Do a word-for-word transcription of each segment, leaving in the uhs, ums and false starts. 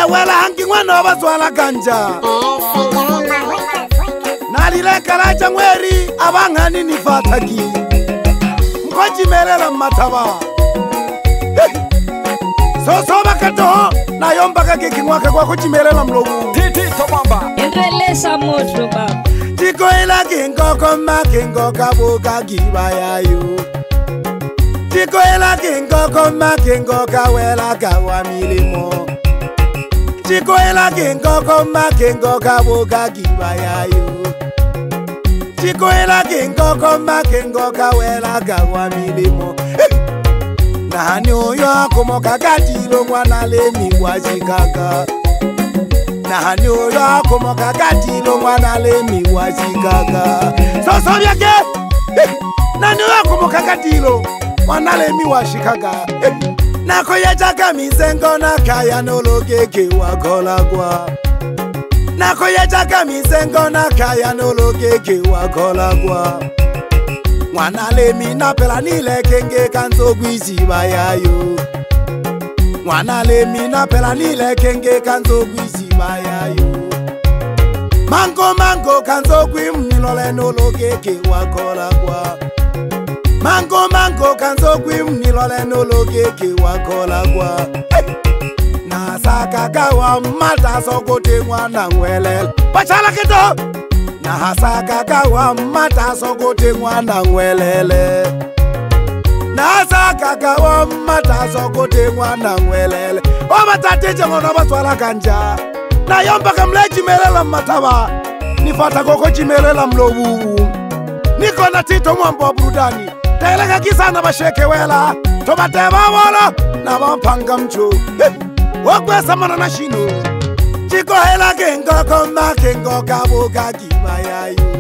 wela hangi mwana obazwala ganja nalile kalacha mweri abangani nifatagi mkojimelela mataba so so bakato nayomba kake kinwaka kwa kujimelela mlobu titi tobamba endeleza moto baba tiko ila kingo koma kingo kabuka gibayayo tiko ila kingo koma kingo kawela kawa milimo tiko ila kingo koma kingo kabuka gibayayo tiko ila kingo koma kingo kawela kawa milimo nani oyo akomoka gatilo mwana lemi wajikaka nani oyo akomoka gatilo mwana lemi wajikaka so so byake nani oyo akomoka gatilo mwana lemi washikaka nako yachaka misengo nakaya nologeke wakolagwa nako yachaka misengo nakaya nologeke wakolagwa mwana lemi napela nile kenge kanzo gwiziba yayo mwana lemi napela nile kenge kanzo gwiziba yayo mango mango kanzo gwim nilole nologeke wakola kwa mango mango kanzo gwim nilole nologeke wakola kwa nasaka kawa mata sokote mwana ngwelel pachala kito na hasaka kawa mata sokote mwana ngwelele na hasaka kawa mata sokote mwana ngwelele oba tateje ngono batwala kanja na yomba kamleji melela mataba nifata koko chimelela mlobu niko na Tito Mwamba wa burudani teleka kisana basheke wela tobateba wala na bampanga mcho wakwe samana na shino chiko hela kengo koma kengo kabuka gibayayo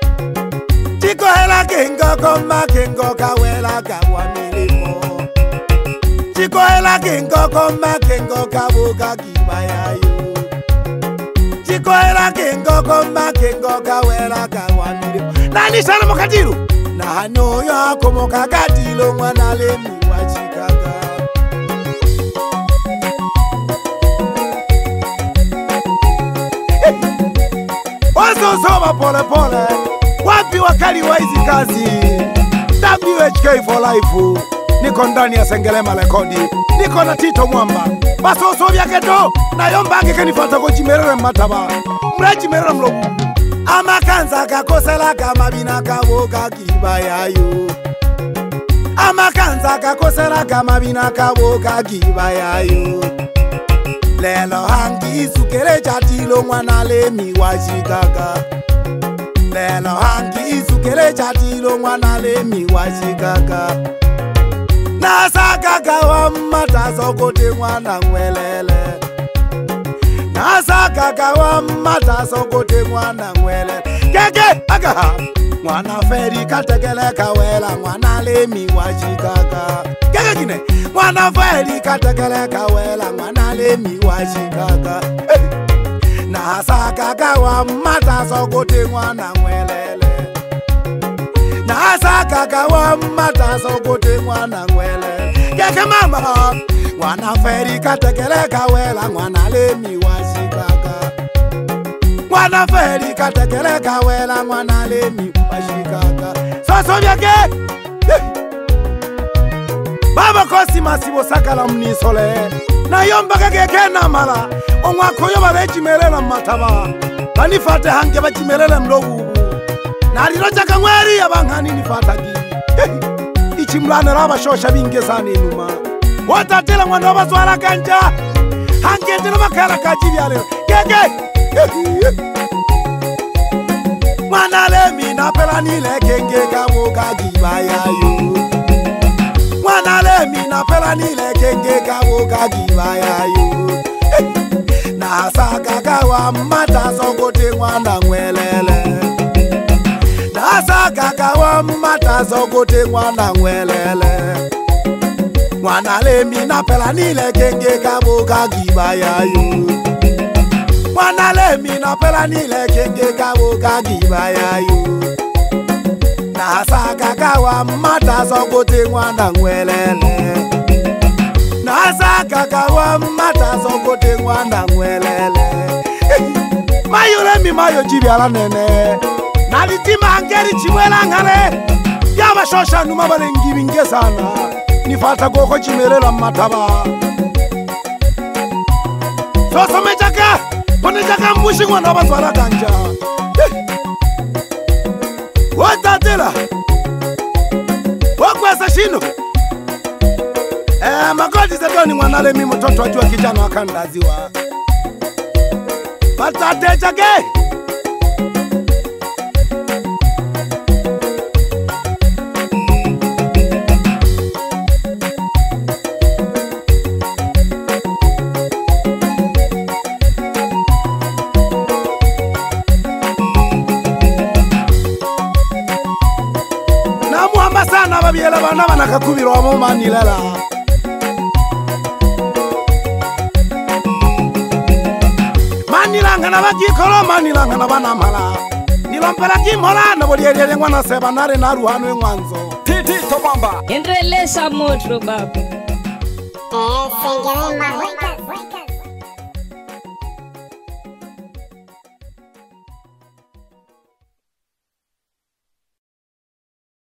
chiko hela kengo koma kengo kawela kawa milimo chiko hela kengo koma kengo kabuka gibayayo chiko hela kengo koma kengo kawela kawa milimo nani sana mokatiru na hano yako mokakatilo mwana lemi wachikaka Wazo soma pole pole wapi wakali wa hizi kazi W H K for life niko ndani ya Sengelema rekodi niko na Tito Mwamba basoso vyake to na yomba ake kanifata ko chimerere mataba mraji merere mlobu amakanza kakosela kama bina kaboka kibayayo amakanza kakosela kama bina kaboka kibayayo lelo hangi isukele chatilo mwana lemi wajikaka lelo hangi isukele chatilo mwana lemi wajikaka nasaka kawa mata sokote mwana ngwelele nasaka kawa mata sokote mwana ngwelele keke agaha mwana feri katekele kawela mwana lemi wajikaka keke kine mwana feri katekele kawela mwana lemi wajikaka nasaka kawa mata sokote mwana ngwelele nasaka kawa mata sokote mwana ngwelele keke mama mwana feri katekele kawela mwana lemi wajikaka mwana feri katekele kawela mwana lemi wajikaka soso byake baba kosi masibo sakala mnisole na yomba kake na mala onwako yoba bejimelela mataba banifate hange bajimelela mlobu na liroja kamweri abangani nifatagi ichimlana raba shosha binge sana inuma watatela mwana bazwala kanja hange ndino makala kajibyale keke mwana lemi napela nile kenge kabuka gibayayo mwana lemi napela nile kenge kabuka gibayayo na saka kawa mata sokote mwana ngwelele na saka kawa mata sokote mwana ngwelele mwana lemi napela nile kenge kabuka gibayayo mwana lemi napela nile kenge kabuka gibayayo na saka kawa mata sokote mwana ngwelele nasa kakawa mata sokote ngwana ngwelele mayure mi mayo jibyala nene nalitima angeri chimwela ngale yaba shosha numa balengi binge sana nifata goko chimerela mataba soso mechaka pone chaka mbushi ngwana bazwala kanja watatela wakwesa shino eh magodi zetoni ngwana le mimi mtoto ajua kijana wakandaziwa batate chake sana babiela bana bana kakubirwa mu manilala manilanga na bagikolo manilanga na bana mala nilompela kimola na bodielele ngwana seba nare na ruhano engwanzo titi to mamba Endeleza moto baba. Eh, se llama